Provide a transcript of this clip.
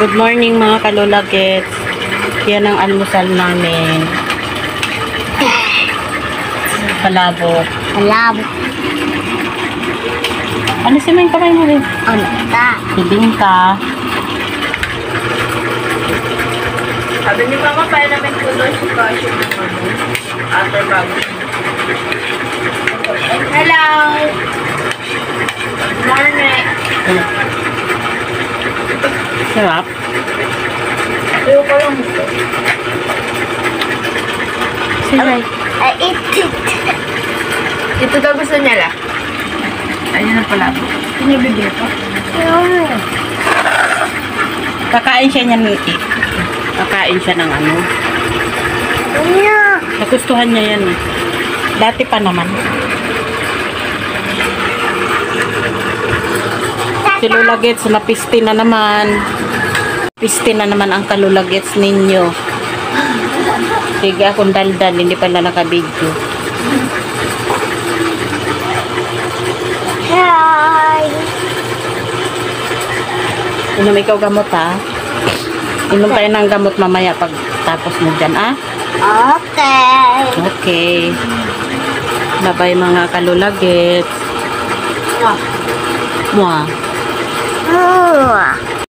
Good morning mga kalulagets. Yan ang almusal namin. Palabok. Malabo. Ano si may kamay mo rin? Ano ta? Bibingka. Sabi ni Mama, kaya namin tuloy si Kasyo ng after bago. Hello! Good morning! Sarap. Ayaw ko lang ito. Sige. I eat it. Ito daw gusto niya lang. Ayun na pala. Pinibigay ko. Kakain siya niyan. Kakain siya ng ano. Ano? Nagustuhan niya yan. Dati pa naman. Si Lola Gets, napiste na naman. Piste na naman ang kalula Gets ninyo. Sige, akong daldal. Hindi pala nakabidyo. Hi. Inom ikaw gamot ha. Inom tayo ng gamot mamaya pag tapos mo dyan ah. Okay. Okay. Bye-bye mga kalula Gets. Mwah. Oh.